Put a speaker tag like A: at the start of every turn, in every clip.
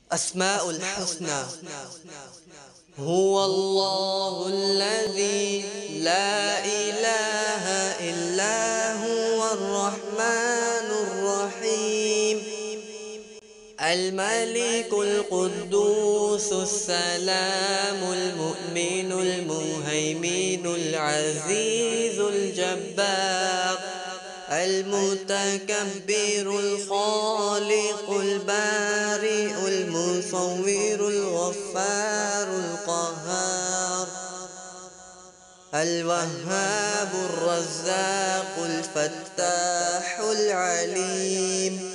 A: أسماء الحسنى. هو الله الذي لا إله إلا هو الرحمن الرحيم، الملك القدوس السلام المؤمن المهيمن العزيز الجبار المتكبر الخالق البارئ المصور الغفار القهار الوهاب الرزاق الفتاح العليم،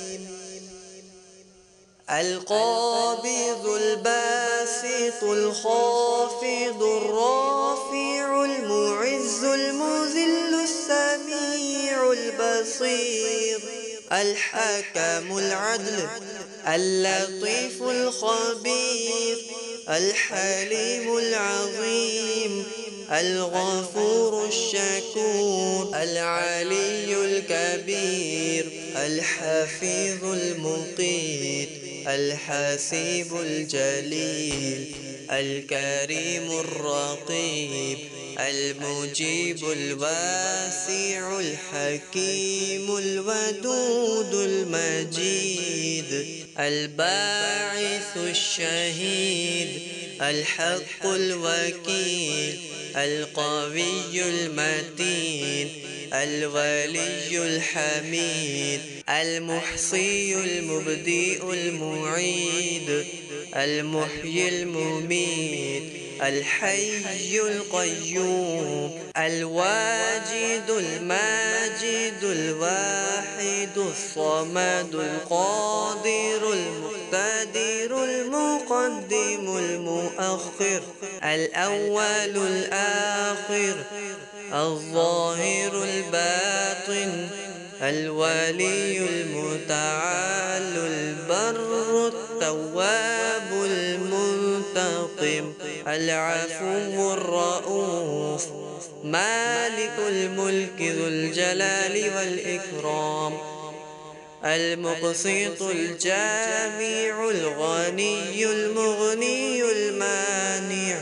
A: القابض الباسط الخافض الرافع المعز المذل السميع البصير، الحكم العدل اللطيف الخبير، الحليم العظيم الغفور الشكور، العلي الكبير الحفيظ المقيت، الحسيب الجليل، الكريم الرقيب، المجيب الواسع الحكيم الودود المجيد، الباعث الشهيد، الحق الوكيل، القوي المتين، الولي الحميد، المحصي المبدئ المعيد، المحيي المميت، الحي القيوم، الواجد الماجد الواحد الصمد القادر المقتدر المقدم المؤخر، الأول الآخر، الظاهر الباطن، الولي المتعال البر التواب المنتقم، العفو الرؤوف، مالك الملك ذو الجلال والإكرام، المقسط الجامع الغني المغني المانع،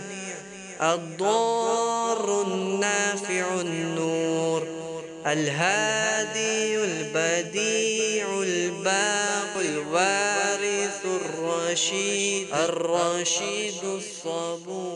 A: الضار النافع النور، الهادي البديع الباقي الوارث الرشيد الصبور.